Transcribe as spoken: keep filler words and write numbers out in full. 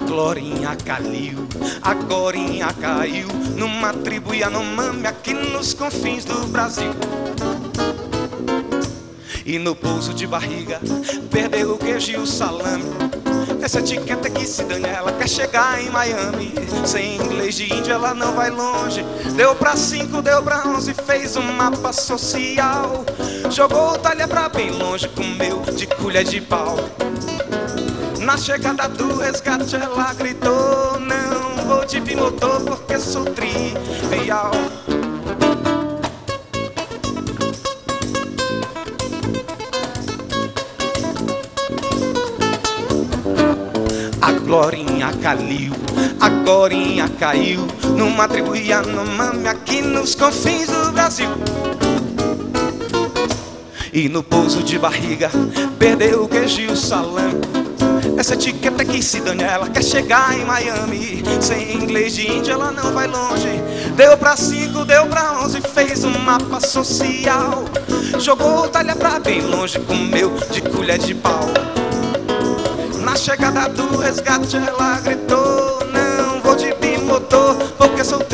Glorinha caiu, a Glorinha caiu numa tribo Yanomami aqui nos confins do Brasil. E no pouso de barriga perdeu o queijo e o salame. Essa etiqueta que se dane, ela quer chegar em Miami. Sem inglês de índio ela não vai longe. Deu pra cinco, deu pra onze, fez um mapa social. Jogou o talher pra bem longe, comeu de colher de pau. Na chegada do resgate ela gritou: não vou de bimotor porque sou trivial. A Glorinha caiu, a Glorinha caiu numa tribo Yanomami aqui nos confins do Brasil. E no pouso de barriga perdeu o queijo e o salame. Essa etiqueta que se dane, ela quer chegar em Miami. Sem inglês de índio ela não vai longe. Deu pra cinco, deu pra onze, fez um mapa social. Jogou o talher pra bem longe, comeu de colher de pau. Na chegada do resgate ela gritou: não vou de bimotor porque sou